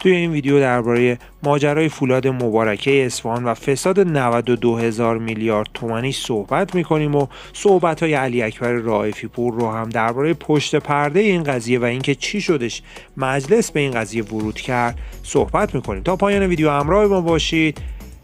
توی این ویدیو درباره ماجرای فولاد مبارکه اصفهان و فساد 92,000 میلیارد تومانی صحبت می‌کنیم و صحبت‌های علی اکبر رائفی پور رو هم درباره پشت پرده این قضیه و اینکه چی شدش مجلس به این قضیه ورود کرد صحبت می‌کنیم. تا پایان ویدیو همراه ما باشید.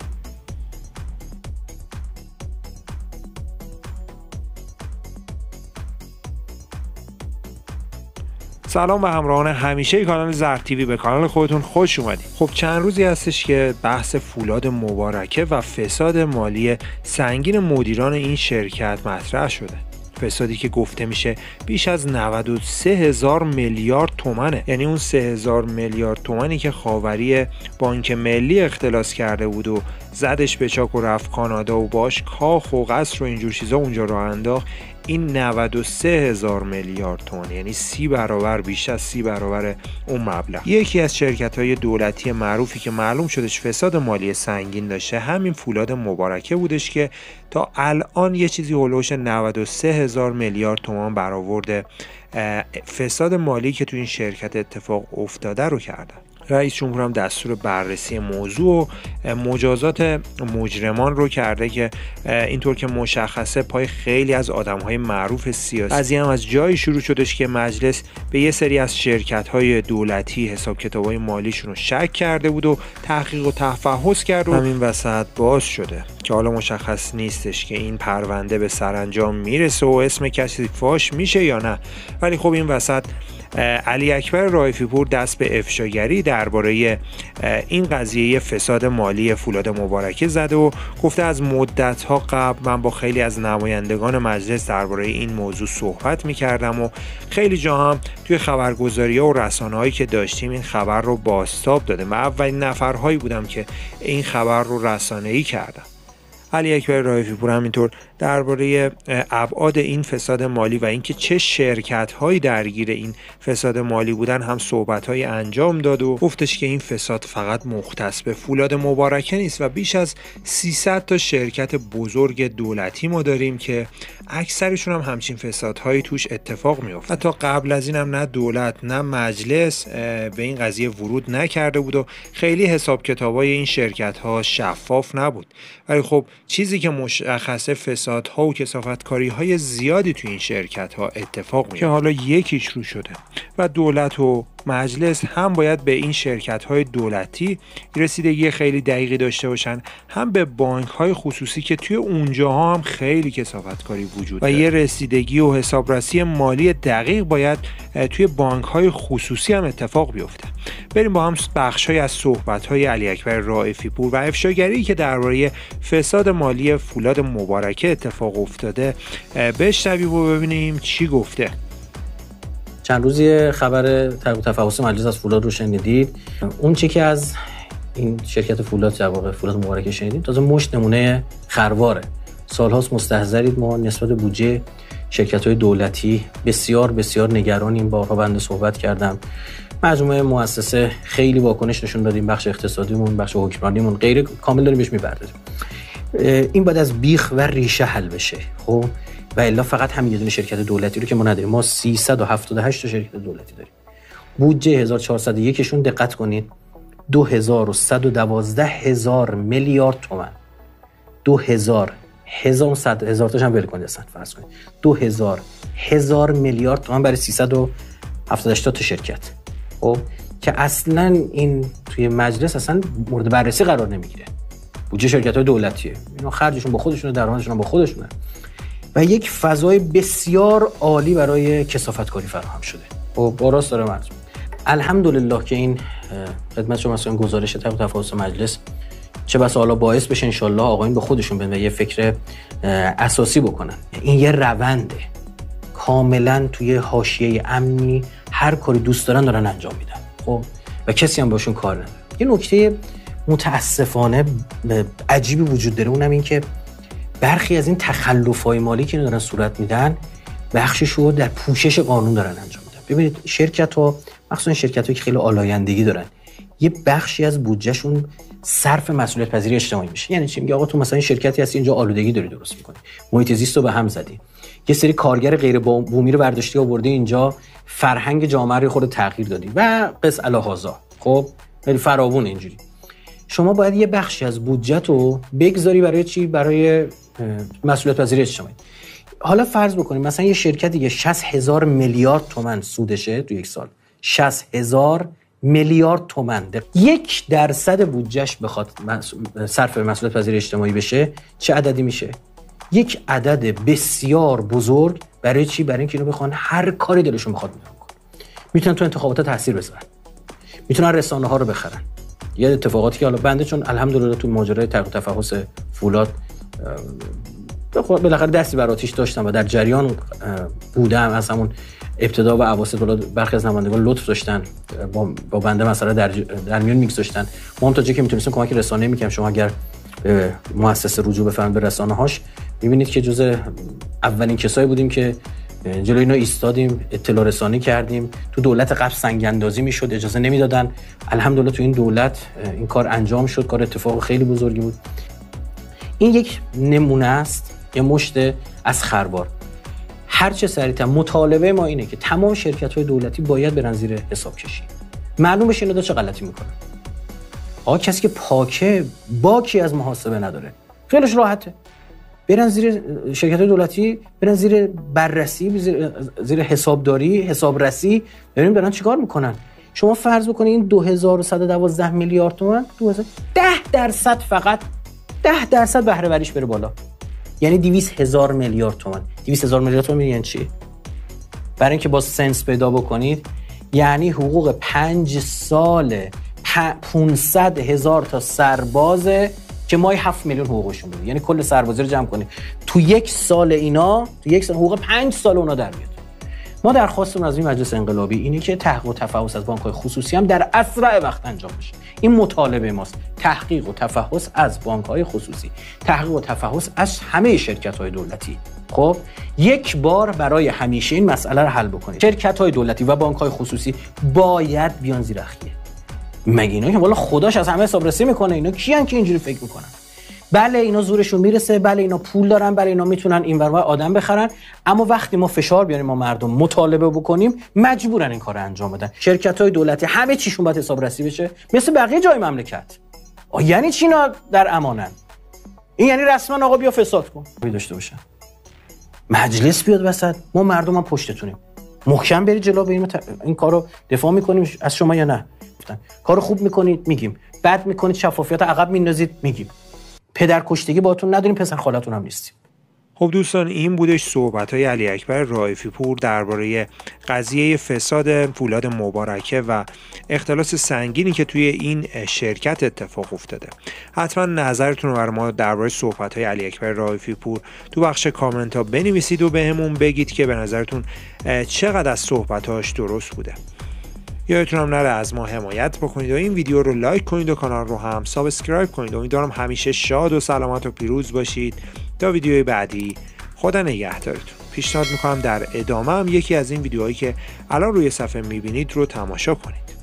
سلام به همراهان همیشه کانال زرد تیوی، به کانال خودتون خوش اومدید. خب چند روزی هستش که بحث فولاد مبارکه و فساد مالی سنگین مدیران این شرکت مطرح شده. فسادی که گفته میشه بیش از 93,000 میلیارد تومنه، یعنی اون 3,000 میلیارد تومنی که خاوری بانک ملی اختلاس کرده بود و زدش به چاک و رفت کانادا و باش کاخ و قصر و اینجور چیزا اونجا راه انداخت. این 93,000 میلیارد تومان، یعنی 30 برابر، بیش از 30 برابر اون مبلغ. یکی از شرکت‌های دولتی معروفی که معلوم شدش فساد مالی سنگین داشته همین فولاد مبارکه بودش که تا الان یه چیزی هولوش 93,000 میلیارد تومان برآورده فساد مالی که تو این شرکت اتفاق افتاده رو کردن. رئیس جمهور هم دستور بررسی موضوع و مجازات مجرمان رو کرده که اینطور که مشخصه پای خیلی از آدم‌های معروف سیاسی. قضیه هم از جایی شروع شدش که مجلس به یه سری از شرکت‌های دولتی حساب کتاب‌های مالیشون رو شک کرده بود و تحقیق و تفحص کرد و همین وسط باز شده که حالا مشخص نیستش که این پرونده به سرانجام میرسه و اسم کسی فاش میشه یا نه. ولی خب این وسط علی اکبر رائفی پور دست به افشاگری درباره این قضیه فساد مالی فولاد مبارکه زده و گفته از مدت‌ها قبل من با خیلی از نمایندگان مجلس درباره این موضوع صحبت می‌کردم و خیلی جا هم توی خبرگزاری‌ها و رسانه‌هایی که داشتیم این خبر رو بازتاب دادم و اولین نفرهایی بودم که این خبر رو رسانه‌ای کردم. علی اکبر رائفی پور همینطور درباره ابعاد این فساد مالی و اینکه چه شرکت‌هایی درگیر این فساد مالی بودن هم صحبت‌های انجام داد و گفتش که این فساد فقط مختص به فولاد مبارکه نیست و بیش از 300 تا شرکت بزرگ دولتی ما داریم که اکثرشون هم همچین فسادهایی توش اتفاق میفته. حتی قبل از این هم نه دولت نه مجلس به این قضیه ورود نکرده بود و خیلی حساب کتابای این شرکت‌ها شفاف نبود. ولی خب چیزی که مشخصه فسادها و کثافتکاری‌های زیادی تو این شرکت‌ها اتفاق میفته که حالا یکیش رو شده و دولت و مجلس هم باید به این شرکت‌های دولتی رسیدگی خیلی دقیقی داشته باشن، هم به بانک‌های خصوصی که توی اونجاها هم خیلی کثافتکاری وجود داره و یه رسیدگی و حسابرسی مالی دقیق باید توی بانک‌های خصوصی هم اتفاق بیفته. بریم با هم بخش‌های از صحبت‌های علی اکبر رائفی پور و افشاگری که درباره فساد مالی فولاد مبارکه اتفاق افتاده بشنویم و ببینیم چی گفته. چند روزی خبر تفحص مجلس از فولاد رو شنیدید. اون چیزی که از این شرکت فولاد در واقع فولاد مبارکه شنیدید تازه مشت نمونه خرواره. سالهاست مستحضرید ما نسبت بودجه شرکت‌های دولتی بسیار بسیار نگرانیم. بارها بنده صحبت کردم، مجموعه مؤسسه خیلی واکنش نشون دادیم، بخش اقتصادیمون، بخش حکمرانیمون غیر کامل داریم بهش می‌پردازیم. این باید از بیخ و ریشه حل بشه. خب و الا فقط همین یه دونه شرکت دولتی رو که ما نداریم. ما 378 تا شرکت دولتی داریم. بودجه 1401 شون دقت کنید 2112,000 میلیارد تومان. 2100 تاش هم ول کنید اصلا فرض کنید 2000 میلیارد تومان برای 378 تا شرکت. خب که اصلا این توی مجلس اصلا مورد بررسی قرار نمیگیره. بودجه شرکت‌های دولتیه، اینا خرجشون با خودشونه، درآمدشون با خودشونه و یک فضای بسیار عالی برای کثافتکاری فراهم شده. خب راست داره مرز. الحمدلله که این خدمت شما مثلا گزارش تفحص مجلس چه بس حالا باعث بشه ان شاءالله آقایون به خودشون بیان و یه فکر اساسی بکنن. این یه رونده کاملا توی حاشیه امنی، هر کاری دوست دارن انجام میدن. خب و کسی هم باشون کار نداره. یه نکته متاسفانه عجیبی وجود داره، اونم این که برخی از این تخلف‌های مالی که دارن صورت میدن بخشش رو در پوشش قانون دارن انجام میدن. ببینید شرکت‌ها، مخصوصا شرکت‌هایی که خیلی آلایندگی دارن، یه بخشی از بودجهشون صرف مسئولیت پذیری اجتماعی میشه. یعنی چی؟ میگه آقا تو مثلا این شرکتی هستی اینجا آلودگی داری درست می‌کنی، محیط زیست رو به هم زدی، یه سری کارگر غیر بومی رو برداشتی آوردی اینجا، فرهنگ جامعه رو خود تغییر دادی و قص الی هذا. خب خیلی فراوون اینجوری. شما باید یه بخشی از بودجت رو بگذاری برای چی؟ برای مسئولیت پذیری اجتماعی. حالا فرض بکنیم مثلا یه شرکت دیگه 60,000 میلیارد تومان سودشه تو یک سال، 60,000 میلیارد تومان، 1% بودجهش بخواد صرف مسئولیت پذیری اجتماعی بشه، چه عددی میشه؟ یک عدد بسیار بزرگ. برای چی؟ برای اینکه اینو بخوان هر کاری دلشون بخواد میتونن. میتونن تو انتخابات تاثیر بذارن، میتونن رسانه ها رو بخرن. یه اتفاقاتی که حالا بنده چون الحمدلله تو ماجرای تحقیق تفحص فولاد بالاخره دستی بر آتیش داشتم و در جریان بودم، از همون ابتدا و اواسط برخی از نمایندگان لطف داشتن با بنده مسئله در میون میگذاشتن. ما هم تا جایی که میتونستیم کمک رسانه‌ای میکنیم. شما اگر مؤسسه رجوع بفرمایید به رسانه‌هاش، میبینید که جزء اولین کسایی بودیم که جلوی اینا ایستادیم، اطلاع رسانی کردیم. تو دولت قبل سنگ اندازی میشد، اجازه نمیدادن. الحمدلله تو این دولت این کار انجام شد، کار اتفاق خیلی بزرگی بود. این یک نمونه است، یه مشت از خروار. هر چه سریعتر مطالبه ما اینه که تمام شرکت‌های دولتی باید برن زیر حساب کشی. معلوم بشه اینا چه غلطی میکنن. کسی که پاکه باکی از محاسبه نداره، خیلیش راحته. برن زیر شرکت‌های دولتی، برن زیر بررسی، زیر حسابداری، حسابرسی، ببینیم دارن چیکار میکنن. شما فرض بکنید این 2112 میلیارد تومان 10% فقط 10% بهره وریش بره بالا، یعنی 200,000 میلیارد تومان. 200,000 میلیارد تومان یعنی چی؟ برای اینکه با سنس پیدا بکنید، یعنی حقوق 5 سال 500,000 تا سربازه که ماهی 7 میلیون حقوقشون بود. یعنی کل سربازی رو جمع کنید تو یک سال، اینا تو یک سال حقوق 5 سال اونا در میاد. ما درخواستمون از این مجلس انقلابی اینه که تحقیق و تفحص از بانک‌های خصوصی هم در اسرع وقت انجام بشه. این مطالبه ماست. تحقیق و تفحص از بانک‌های خصوصی، تحقیق و تفحص از همه شرکت‌های دولتی. خب یک بار برای همیشه این مسئله رو حل بکنید. شرکت‌های دولتی و بانک‌های خصوصی باید بیان زیر اخیه. مگه اینا که والا خداش از همه حسابرسی میکنه؟ اینا کیان که اینجوری فکر میکنن؟ بله اینا زورشون میرسه، بله اینا پول دارن، بله اینا میتونن این ور آدم بخرن، اما وقتی ما فشار بیاریم، ما مردم مطالبه بکنیم، مجبورن این کارو انجام بدن. شرکت‌های دولتی همه چیشون باید حسابرسی بشه مثل بقیه جای مملکت. یعنی چی اینا در امانن؟ این یعنی رسما آقا بیا فساد کن داشته باشن. مجلس بیاد وسط، ما مردم هم پشتتونیم. محکم برید جلو، به این کارو دفاع میکنیم از شما یا نه؟ کارو خوب میکنید میگیم، بد میکنید شفافیت عقب میندازید میگیم. پدر کشتگی باهاتون نداریم، پسر خالتون هم نیستیم. خب دوستان، این بودش صحبت‌های علی اکبر رائفی پور درباره قضیه فساد فولاد مبارکه و اختلاس سنگینی که توی این شرکت اتفاق افتاده. حتما نظرتون رو برای ما درباره صحبت‌های علی اکبر رائفی پور تو بخش کامنت‌ها بنویسید و بهمون بگید که به نظرتون چقدر از صحبت‌هاش درست بوده. یادتون هم نره از ما حمایت بکنید و این ویدیو رو لایک کنید و کانال رو هم سابسکرایب کنید. امیدوارم همیشه شاد و سلامت و پیروز باشید. تا ویدیوی بعدی، خدا نگهدارتون. پیشنهاد میکنم در ادامه هم یکی از این ویدیوهایی که الان روی صفحه میبینید رو تماشا کنید.